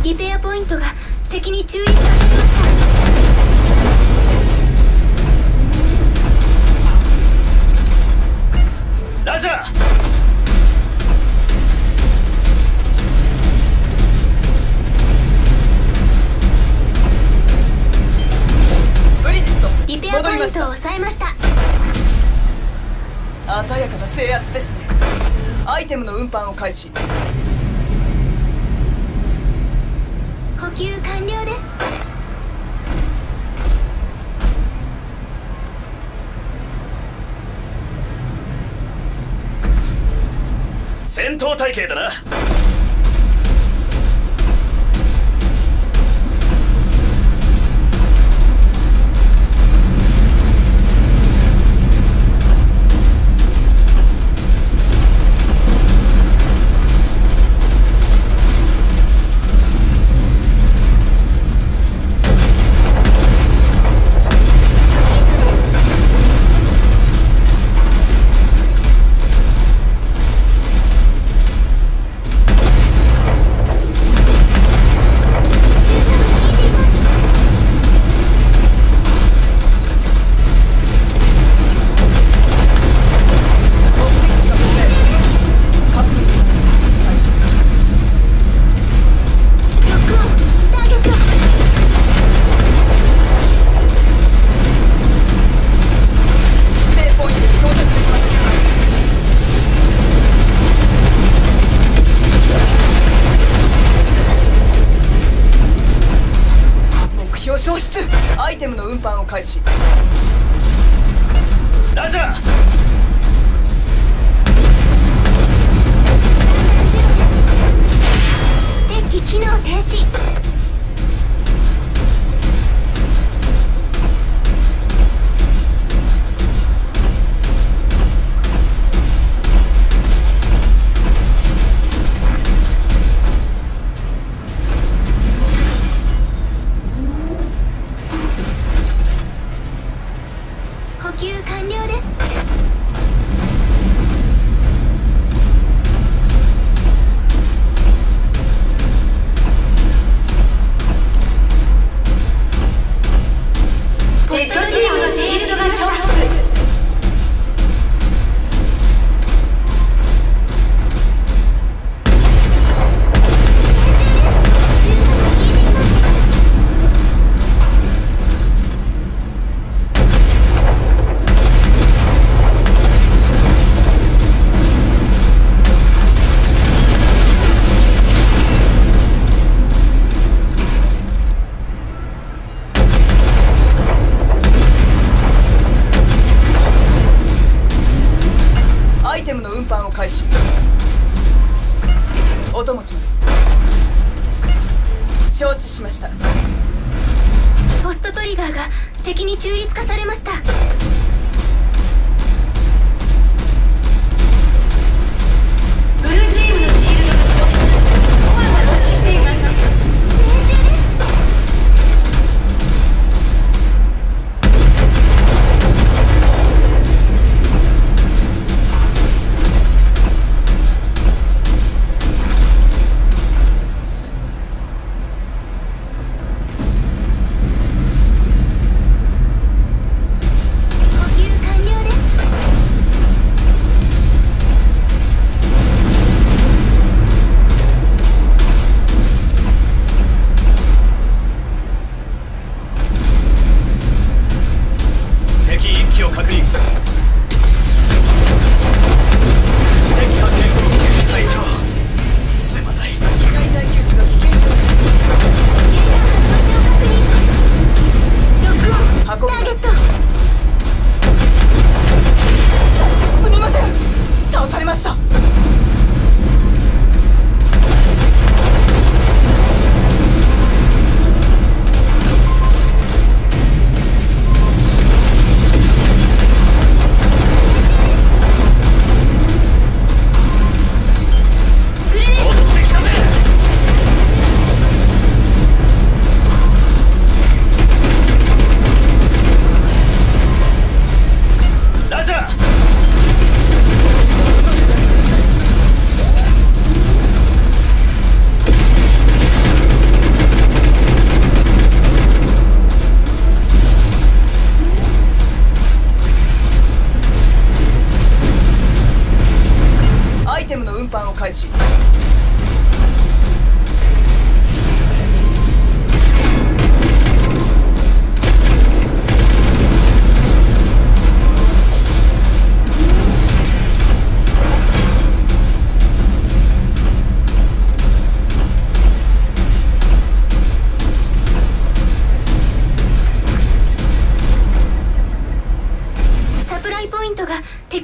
リペアポイントが敵に注意されました。 ラジャー。 ブリジット、 リペアポイントを抑えました。 鮮やかな制圧ですね。アイテムの運搬を開始。 補給完了です。 戦闘態勢だな。 消失。アイテムの運搬を開始。 ラジャー。 デッキ機能停止。補給完了です。 レッドチームのシールドが消失。 アイテムの運搬を開始。お供します。承知しました。 ポストトリガーが敵に中立化されました。 ブルーチームのシールドが消失。コアが露出しています。 命中です。補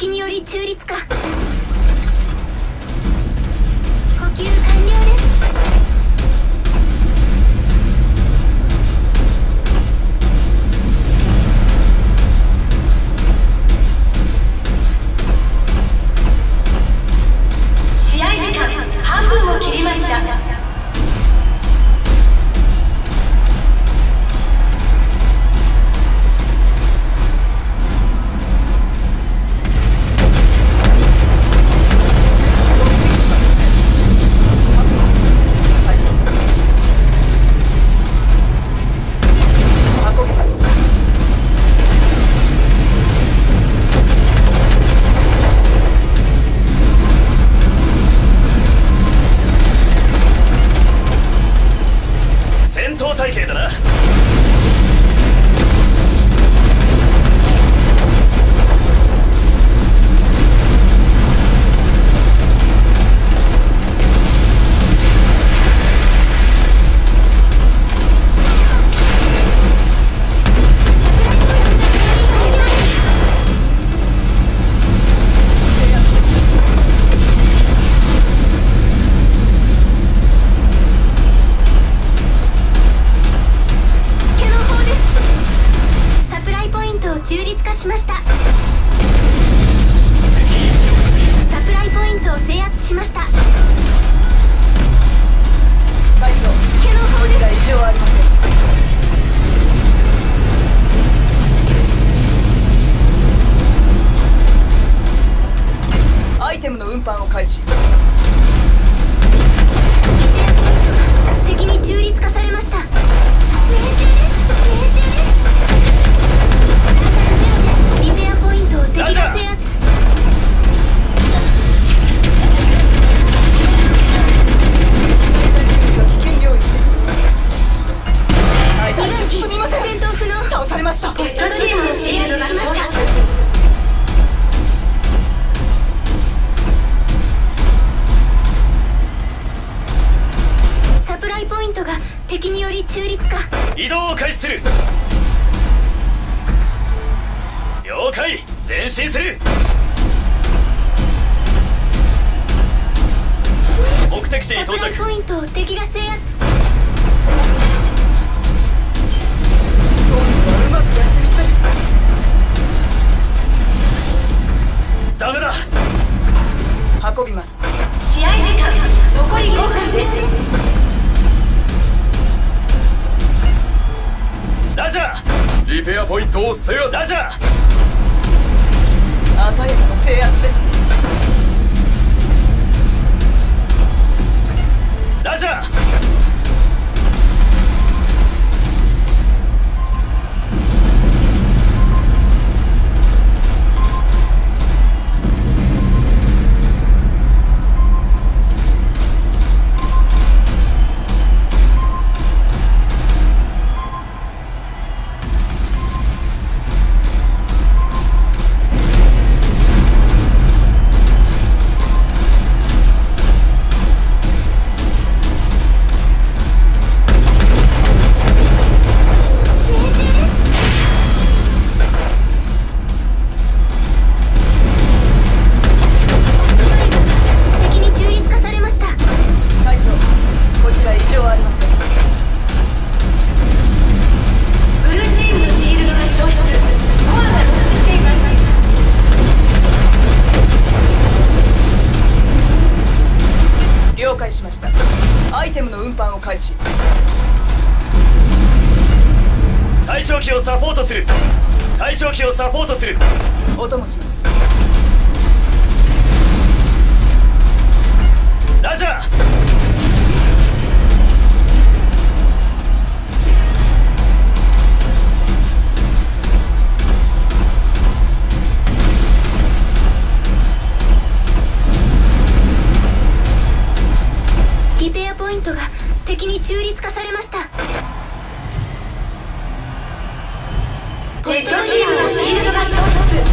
敵により中立化。補給完了です。 試合時間半分を切りました。 戦闘体系だな。 中立化しました。サプライポイントを制圧しました。 会長、 毛の方です。 こちら異常ありません。アイテムの運搬を開始。 敵に中立化されました。命中です。命中です。リペアポイントを敵が制圧。 危険領域です。はい、大丈夫。すみません。 戦闘不能。 倒されました。 テストチームのシールドが消失。 サプライポイントが敵により中立化。 移動を開始する。了解。前進する。目的地に到着。 サプライポイントを敵が制圧。 今度はうまくやってみせる。 ダメだ。 運びます。 試合時間残り5分です。 ラジャー。リペアポイントを制圧。ラジャー。 鮮やかな制圧ですね。 ラジャー。 アイテムの運搬を開始。 隊長機をサポートする。隊長機をサポートする。 お供します。 ラジャー。 リペアポイントが敵に中立化されました。 テストチームのシールドが消失。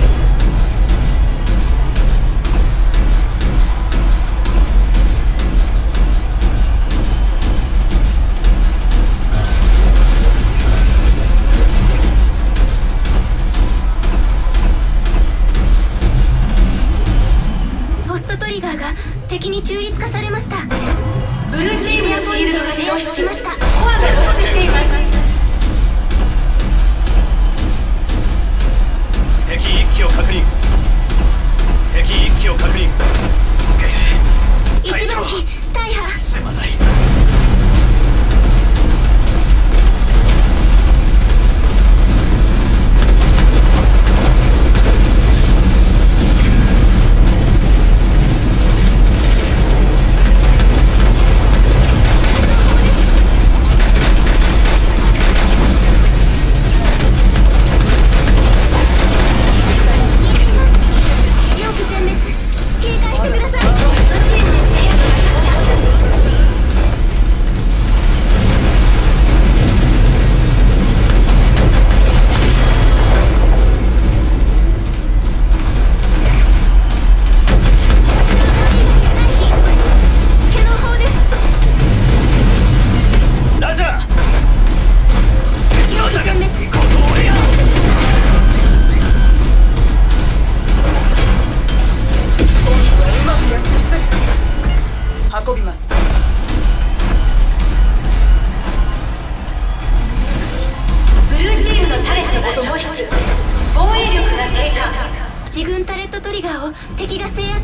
リガーを敵が制圧。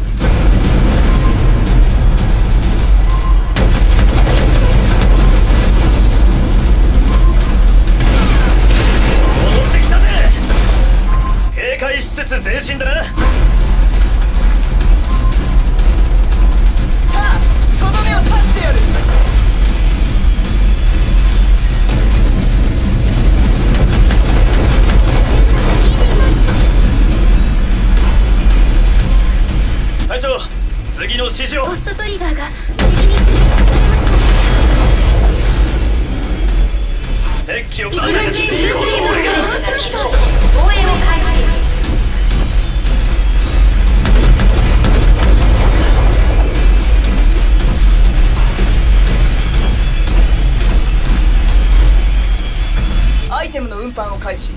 戻ってきたぜ。警戒しつつ前進だな。 さあとどめを刺してやる。 隊長、次の指示を。 ポストトリガーが敵に中立化されました。 敵機をブルーチームのタレントが起動。防衛を開始。 アイテムの運搬を開始。 ブ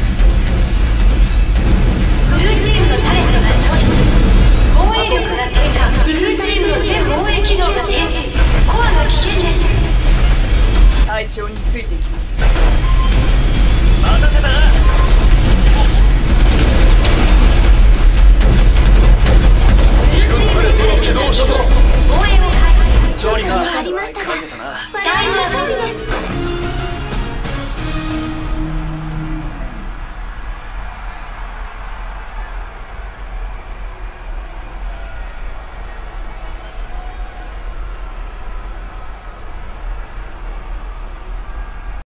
ルーチームのタレントが消失。防衛力が低下。ブルーチームの全防衛機能が停止。コアが危険です。 隊長についていきます。 待たせたな。